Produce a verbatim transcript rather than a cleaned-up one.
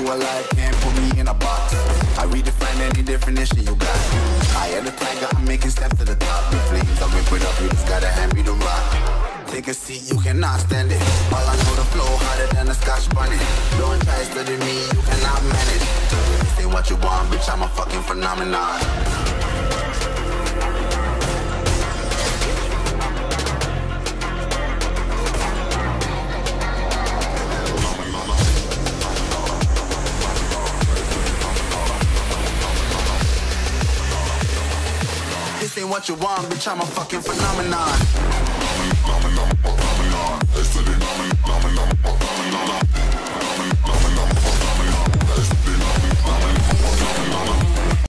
alive, can't put me in a box. I redefine any definition you got. I am the tiger, I'm making steps to the top. The flames, I whip it up, you just gotta hand me the rock. Take a seat, you cannot stand it. All I know, the flow harder than a Scotch bunny. Don't try studying me, you cannot manage. This ain't what you want, bitch, I'm a fucking phenomenon. This ain't what you want, bitch, I'm a fucking phenomenon. Phenomenon, phenomenon, phenomenon.